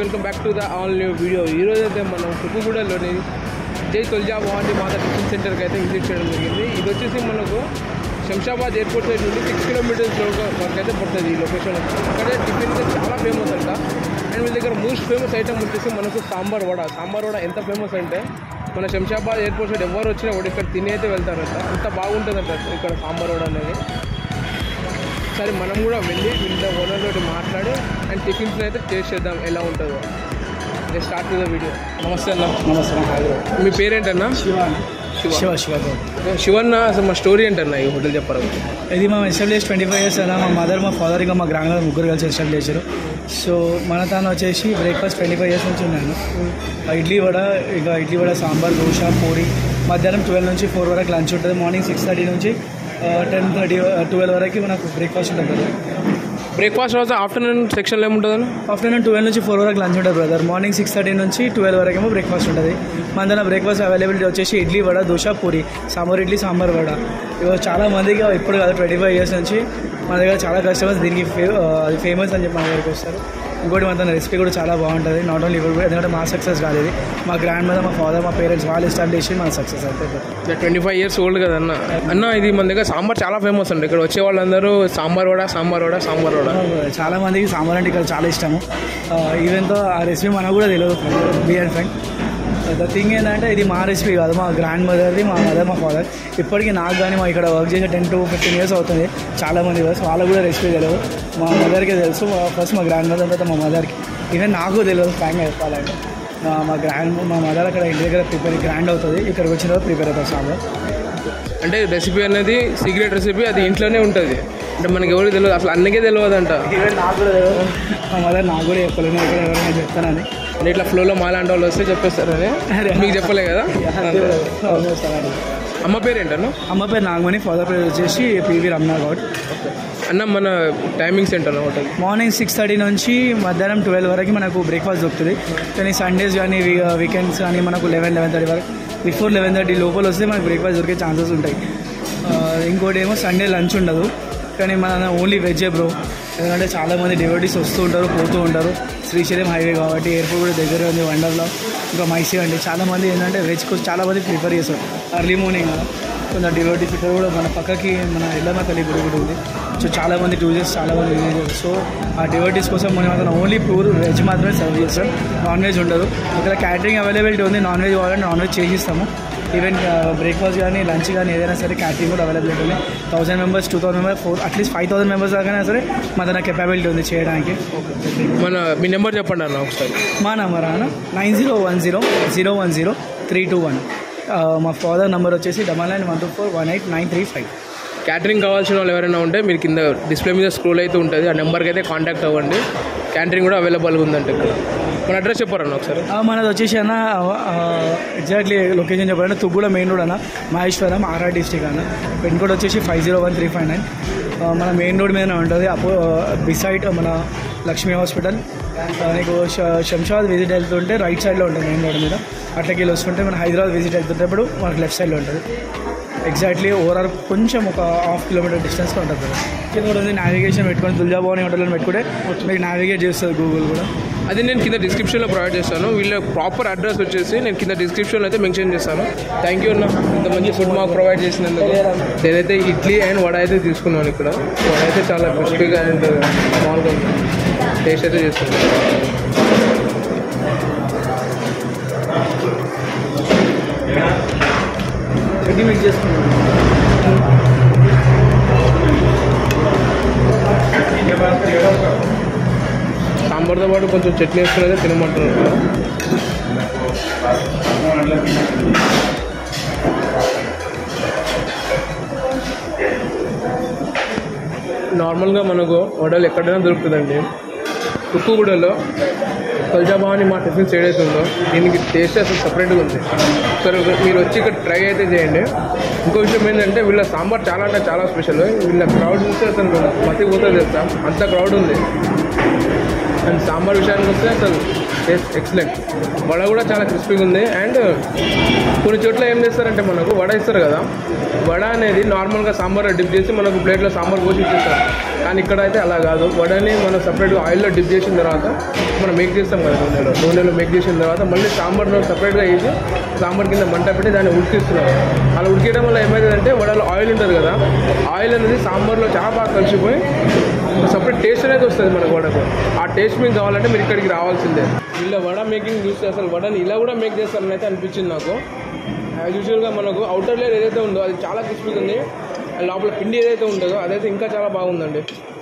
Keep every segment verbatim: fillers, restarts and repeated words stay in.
Welcome back to the all new video. ఈరోజు అయితే మనం కుక్కుగూడలోని జై తొలిజా భవాని మాత టిఫిన్ సెంటర్కి అయితే విజిట్ చేయడం జరిగింది. ఇది వచ్చేసి మనకు శంషాబాద్ ఎయిర్పోర్ట్ సైడ్ నుండి సిక్స్ కిలోమీటర్స్ వరకు అయితే పడుతుంది ఈ లొకేషన్. అక్కడే టిఫిన్ అయితే చాలా ఫేమస్ అంట. అండ్ వీళ్ళ దగ్గర మోస్ట్ ఫేమస్ ఐటమ్ వచ్చేసి మనకు సాంబార్ వడ. సాంబార్ వడ ఎంత ఫేమస్ అంటే మన శంషాబాద్ ఎయిర్పోర్ట్ సైడ్ ఎవరు వచ్చినా కూడా ఇక్కడ తిని అయితే వెళ్తారంట. అంత బాగుంటుందంట ఇక్కడ సాంబార్ వడ అనేది. సరే మనం కూడా వెళ్ళి వీళ్ళ ఓనర్ తోటి మాట్లాడి అండ్ టిఫిన్స్ అయితే టేస్ట్ చేద్దాం ఎలా ఉంటుందో. నేను స్టార్ట్ ద వీడియో. నమస్తే అన్న. నమస్తే. మీ పేరేంటన్నా? శివ శివ శివ శివన్న. అసలు మా స్టోరీ ఏంటన్నా ఈ హోటల్ చెప్పారు? ఇది మా ఎస్టాబ్లిష్ ట్వంటీ ఫైవ్ ఇయర్స్ అన్న. మా మదర్ మా ఫాదర్ ఇంకా మా గ్రాండ్ మదర్ ముగ్గురు కలిసి ఎస్టాబ్లిష్ చేశారు. సో మన తాను వచ్చేసి బ్రేక్ఫాస్ట్ ట్వంటీ ఫైవ్ ఇయర్స్ నుంచి ఉన్నాను. ఇడ్లీ వడ, ఇంకా ఇడ్లీ వడ, సాంబార్, దోశ, పూరి. మధ్యాహ్నం ట్వెల్వ్ నుంచి ఫోర్ వరకు లంచ్ ఉంటుంది. మార్నింగ్ సిక్స్ థర్టీ నుంచి టెన్ థర్టీ ట్వెల్వ్ వరకు మనకు బ్రేక్ఫాస్ట్ ఉంటుంది బ్రదర్. బ్రేక్ఫాస్ట్ తర్వాత ఆఫ్టర్నూన్ సెక్షన్లో ఏముంటుందని? ఆఫ్టర్నూన్ ట్వెల్వ్ నుంచి ఫోర్ వరకు లంచ్ ఉంటుంది బ్రదర్. మార్నింగ్ సిక్స్ థర్టీ నుంచి ట్వెల్వ్ వరకు ఏమో బ్రేక్ఫాస్ట్ ఉంటుంది. మన దగ్గర బ్రేక్ఫాస్ట్ అవైలబిలిటీ వచ్చేసి ఇడ్లీ వడ, దోశ, పూరి, సాంబార్ ఇడ్లీ, సాంబార్ వడ. ఇవి చాలా మందికి ఇప్పుడు కాదు ట్వంటీ ఫైవ్ ఇయర్స్ నుంచి మన దగ్గర చాలా కస్టమర్స్ దీనికి ఫే అది ఫేమస్ అని చెప్పి మన దగ్గరికి వస్తారు. ఇంకోటి మన తన రెసిపీ కూడా చాలా బాగుంటుంది. నాట్ ఓన్లీ ఇప్పుడు ఎందుకంటే మా సక్సెస్ కాలేదు, మా గ్రాండ్ మదర్, మా ఫాదర్, మా పేరెంట్స్ వాళ్ళు ఎస్టాబ్లిష్ చేసి మన సక్సెస్ అవుతుంది. ట్వంటీ ఫైవ్ ఇయర్స్ ఓల్డ్ కదన్న. అన్న ఇది మన దగ్గర సాంబార్ చాలా ఫేమస్ అండి. ఇక్కడ వచ్చే వాళ్ళందరూ సాంబార్ వడ, సాంబార్ వడ, సాంబార్ వడ. చాలా మందికి సాంబార్ అంటే ఇక్కడ చాలా ఇష్టము. ఈవెన్తో ఆ రెసిపీ మనకు కూడా తెలియదు be and friend. The thing ఏంటంటే ఇది మా రెసిపీ కాదు, మా గ్రాండ్ మదర్ది, మా మదర్, మా ఫాదర్. ఇప్పటికీ నాకు కానీ మా ఇక్కడ వర్క్ చేసే టెన్ టు ఫిఫ్టీన్ ఇయర్స్ అవుతుంది. చాలా మంది ఇయర్స్ వాళ్ళకు కూడా రెసిపీ తెలియదు. మా మదర్కే తెలుసు, ఫస్ట్ మా గ్రాండ్ మదర్, తర్వాత మా మదర్కి. ఈవెన్ నాకు తెలియదు ఫ్రాంక్గా చెప్పాలంటే. మా గ్రాండ్ మా మదర్ అక్కడ ఇంటి దగ్గర ప్రిపేర్ గ్రాండ్ అవుతుంది, ఇక్కడికి వచ్చిన తర్వాత ప్రిపేర్ అవుతుంది సాంబార్. అంటే రెసిపీ అనేది సీక్రెట్ రెసిపీ, అది ఇంట్లోనే ఉంటుంది. అంటే మనకి ఎవరికి తెలియదు, అసలు అన్నకే తెలియదు అంట. ఈవెన్ నాకు కూడా తెలియదు, మా మదర్ నాకు కూడా చెప్పలేదు, ఇక్కడ ఎవరైనా చెప్తానని. అంటే ఇట్లా ఫ్లోలో మాలాంటి వాళ్ళు వస్తే చెప్పేస్తారని మీకు చెప్పలే కదా? అమ్మ పేరు ఏంటన్నా? అమ్మ పేరు నాగమణి, ఫాదర్ పేరు వచ్చేసి పివి రమణ గౌడ్. అన్న మన టైమింగ్స్ ఏంటన్న హోటల్? మార్నింగ్ సిక్స్ థర్టీ నుంచి మధ్యాహ్నం ట్వెల్వ్ వరకు మనకు బ్రేక్ఫాస్ట్ దొరుకుతుంది. కానీ సండేస్ కానీ వీకెండ్స్ కానీ మనకు లెవెన్ లెవెన్ థర్టీ వరకు, బిఫోర్ లెవెన్ థర్టీ లోపల వస్తే మనకు బ్రేక్ఫాస్ట్ దొరికే ఛాన్సెస్ ఉంటాయి. ఇంకోటి ఏమో సండే లంచ్ ఉండదు, కానీ మన ఓన్లీ వెజ్జే బ్రో. ఎందుకంటే చాలామంది డివోటీస్ వస్తూ ఉంటారు, పోతూ ఉంటారు. శ్రీశైలం హైవే కాబట్టి ఎయిర్పోర్ట్ కూడా దగ్గర ఉంది, వండర్లా, ఇంకా మైసీ అండి. చాలామంది ఏంటంటే వెజ్ కోసం చాలామంది ప్రిఫర్ చేస్తారు అర్లీ మార్నింగ్ కదా. కొంత డివోటీస్ ఇక్కడ కూడా మన పక్కకి మన ఎల్లమ్మ తల్లి గుడి కూడా ఉంది. సో చాలామంది టూరిస్ట్, చాలామంది విలేజర్స్. సో ఆ డివోటీస్ కోసం మనం అతను ఓన్లీ ప్యూర్ వెజ్ మాత్రమే సర్వ్ చేస్తాం, నాన్ వెజ్ ఉండదు. ఇక్కడ క్యాటరింగ్ అవైలబిలిటీ ఉంది, నాన్ వెజ్ కావాలంటే నాన్ వెజ్ చేసిస్తాము. ఈవెన్ బ్రేక్ఫాస్ట్ కానీ లంచ్ కానీ ఏదైనా సరే క్యాటరింగ్ కూడా అవైలబిలిటీ ఉంది. Thousand members, two thousand members, four at least five thousand members దాకా సరే మన దగ్గర కెపాబిలిటీ ఉంది చేయడానికి. మన మీ నెంబర్ చెప్పండి అన్న ఒకసారి. మా నెంబర్ అన్న nine zero one zero zero one zero three two one. మా ఫాదర్ నెంబర్ వచ్చేసి double nine one two four one eight nine three five. Catering కావాల్సిన వాళ్ళు ఎవరైనా ఉంటే మీరు కింద డిస్ప్లే మీద స్క్రోల్ అయితే ఉంటుంది, ఆ నెంబర్కి అయితే కాంటాక్ట్ అవ్వండి. క్యాటరింగ్ కూడా అవైలబుల్గా ఉందంటే ఇక్కడ. మన అడ్రస్ చెప్పారన్న ఒకసారి? మనది వచ్చేసి అన్న ఎగ్జాక్ట్లీ లొకేషన్ చెప్పాలంటే తుగ్గూడ మెయిన్ రోడ్ అన్న, మహేశ్వరం, ఆర్ఆర్ డిస్ట్రిక్ట్ అన్న. పిన్ కోడ్ వచ్చేసి five zero one three five nine. మన మెయిన్ రోడ్ మీద ఉంటుంది, అపో బిసైడ్ మన లక్ష్మీ హాస్పిటల్. నీకు శంషాబాద్ విజిట్ వెళ్తుంటే రైట్ సైడ్లో ఉంటుంది మెయిన్ రోడ్ మీద. అట్లకి వెళ్ళి వస్తుంటే మన హైదరాబాద్ విజిట్ వెళ్తుంటప్పుడు మనకు లెఫ్ట్ సైడ్లో ఉంటుంది. ఎగ్జాక్ట్లీ ఓవరాల్ కొంచెం ఒక హాఫ్ కిలోమీటర్ డిస్టెన్స్లో ఉంటుంది కదా. కింద కూడా ఉంది నావిగేషన్ పెట్టుకొని తుల్జా భవాని హోటల్లో పెట్టుకుంటే మీకు నావిగేట్ చేస్తుంది గూగుల్ కూడా. అది నేను కింద డిస్క్రిప్షన్లో ప్రొవైడ్ చేస్తాను. వీళ్ళ ప్రాపర్ అడ్రస్ వచ్చేసి నేను కింద డిస్క్రిప్షన్లో అయితే మెన్షన్ చేస్తాను. థ్యాంక్ యూ అన్న, ఇంత మంచి ఫుడ్ మాకు ప్రొవైడ్ చేసినందుకు. నేనైతే ఇడ్లీ అండ్ వడ అయితే తీసుకున్నాను ఇక్కడ. వడ అయితే చాలా క్రిస్పీగా అండ్ స్మాల్గా ఉంది. టేస్ట్ అయితే చేస్తున్నాను. చట్నీ మిక్స్ చేసుకున్నాను. సాంబార్తో పాటు కొంచెం చట్నీ వేసుకుని తినమంటున్నారు. నార్మల్గా మనకు వడలు ఎక్కడైనా దొరుకుతుందండి. కుక్కుగూడలో తొలిజా భవాని మా టిఫిన్స్ ఏదైతే ఉందో దీనికి టేస్ట్ అసలు సపరేట్గా ఉంది. సరే మీరు వచ్చి ఇక్కడ ట్రై అయితే చేయండి. ఇంకో విషయం ఏంటంటే వీళ్ళ సాంబార్ చాలా అంటే చాలా స్పెషల్. వీళ్ళ క్రౌడ్ చూస్తే అసలు మతిపోతుంది చెప్తాం, అంత క్రౌడ్ ఉంది. అండ్ సాంబార్ విషయానికి వస్తే అసలు టేస్ట్ ఎక్సలెంట్. వడ కూడా చాలా క్రిస్పీగా ఉంది. అండ్ కొన్ని చోట్ల ఏం చేస్తారంటే మనకు వడ ఇస్తారు కదా, వడ అనేది నార్మల్గా సాంబార్ డిప్ చేసి మనకు ప్లేట్లో సాంబార్ పోసి ఇచ్చేస్తారు. కానీ ఇక్కడ అయితే అలా కాదు. వడని మనం సపరేట్గా ఆయిల్లో డిప్ చేసిన తర్వాత మనం మేక్ చేస్తాం కదా నూనెలో నూనెలో మేక్ చేసిన తర్వాత మళ్ళీ సాంబార్లో సపరేట్గా వేసి సాంబార్ కింద మంట పెట్టి దాన్ని ఉడికిస్తున్నాం. అలా ఉడికేయడం వల్ల ఏమవుతుందంటే వడలో ఆయిల్ ఉంటుంది కదా, ఆయిల్ అనేది సాంబార్లో చాలా బాగా కలిసిపోయి సపరేట్ టేస్ట్ అనేది వస్తుంది మనకు వడకు. ఆ టేస్ట్ మీకు కావాలంటే మీరు ఇక్కడికి రావాల్సిందే. వీళ్ళ వడ మేకింగ్ చూస్తే అసలు వడని ఇలా కూడా మేక్ చేస్తారని అయితే అనిపించింది నాకు. యాజ్ యూజువల్గా మనకు అవుటర్ లేయర్ ఏదైతే ఉందో అది చాలా క్రిస్పీగా ఉంది, లోపల పిండి ఏదైతే ఉంటుందో అదైతే ఇంకా చాలా బాగుందండి.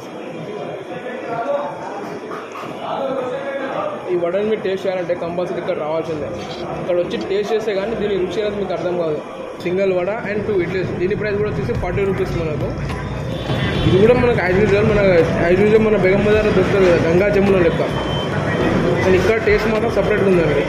ఈ వడని మీరు టేస్ట్ చేయాలంటే కంపల్సరీ ఇక్కడ రావాల్సిందే. ఇక్కడ వచ్చి టేస్ట్ చేస్తే కానీ దీని రుచి అనేది మీకు అర్థం కాదు. Single vada and two idlis, దీని ప్రైస్ కూడా వచ్చేసి ఫార్టీ రూపీస్ మనకు. ఇది కూడా మనకు యాజ్ యూజువల్ మన యాజ్ యూజువల్ మన బేగం బజార్లో దొరుకుతుంది కదా గంగా జమున లెక్క, కానీ ఇక్కడ టేస్ట్ మాత్రం సపరేట్గా ఉందండి.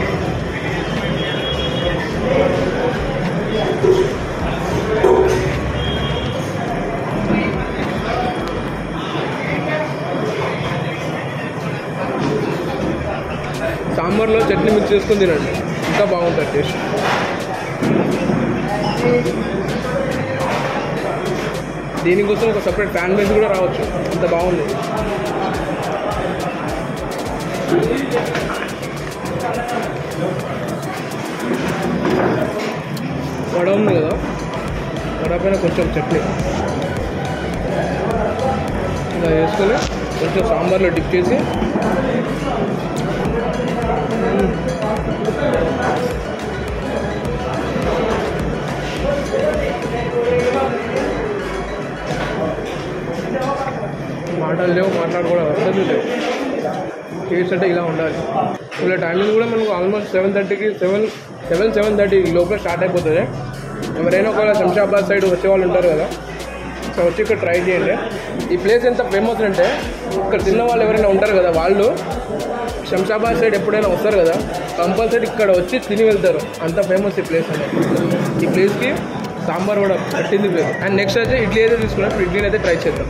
సాంబార్లో చట్నీ మిక్స్ చేసుకొని తినండి, ఇంకా బాగుంటుంది టేస్ట్. దీనికోసం ఒక సపరేట్ ఫ్యాన్ బేస్ కూడా రావచ్చు, అంత బాగుంది. వడ ఉంది కదా, వడ పైన కొంచెం చట్నీ ఇలా వేసుకొని కొంచెం సాంబార్లో డిప్ చేసి మాటలు లేవు, మాట్లాడుకోవడం అసలు లేవు. టేస్ట్ అంటే ఇలా ఉండాలి. ఇలా టైమింగ్ కూడా మనకు ఆల్మోస్ట్ సెవెన్ థర్టీకి సెవెన్ సెవెన్ సెవెన్ థర్టీ లోపల స్టార్ట్ అయిపోతుంది. ఎవరైనా ఒకవేళ శంషాబాద్ సైడ్ వచ్చే వాళ్ళు ఉంటారు కదా, సో వచ్చి ఇక్కడ ట్రై చేయండి. ఈ ప్లేస్ ఎంత ఫేమస్ అంటే ఇక్కడ తిన్న వాళ్ళు ఎవరైనా ఉంటారు కదా, వాళ్ళు శంషాబాద్ సైడ్ ఎప్పుడైనా వస్తారు కదా కంపల్సరీ ఇక్కడ వచ్చి తిని వెళ్తారు, అంత ఫేమస్ ఈ ప్లేస్ అనేది. ఈ ప్లేస్కి సాంబార్ కూడా పట్టింది ప్లేస్. అండ్ నెక్స్ట్ అయితే ఇడ్లీ అయితే తీసుకున్నప్పుడు ఇడ్లీని అయితే ట్రై చేద్దాం.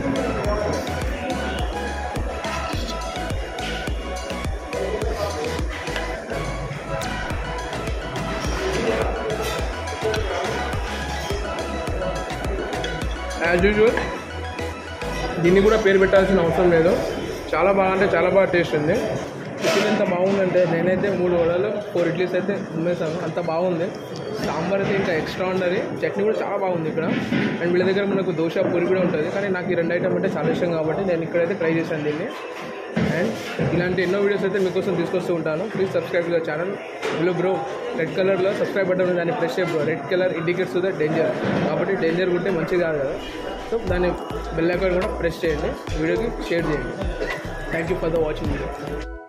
యాజ్ యూజువల్ దీన్ని కూడా పేరు పెట్టాల్సిన అవసరం లేదు, చాలా బాగా అంటే చాలా బాగా టేస్ట్ ఉంది. టిఫిన్ ఎంత బాగుందంటే నేనైతే మూడు వడలు ఫోర్ ఇడ్లీస్ అయితే ఉమ్మేసాను, అంత బాగుంది. సాంబార్ అయితే ఇంకా ఎక్స్ట్రా ఉండదు, చట్నీ కూడా చాలా బాగుంది ఇక్కడ. అండ్ వీళ్ళ దగ్గర మనకు దోశ పూరి కూడా ఉంటుంది, కానీ నాకు ఈ రెండు ఐటమ్ అంటే చాలా ఇష్టం కాబట్టి నేను ఇక్కడైతే ట్రై చేశాను దీన్ని. అండ్ ఇలాంటి ఎన్నో వీడియోస్ అయితే మీకోసం తీసుకొస్తూ ఉంటాను. Please subscribe the channel. Blue bro red కలర్లో సబ్స్క్రైబ్ బటన్ ఉంది, దాన్ని ప్రెస్ చేయబో. Red colour indicates the danger, కాబట్టి డేంజర్ ఉంటే మంచిది కాదు కదా, సో దాన్ని బెల్ ఐకాన్ కూడా ప్రెస్ చేయండి, వీడియోకి షేర్ చేయండి. Thank you for the watching video.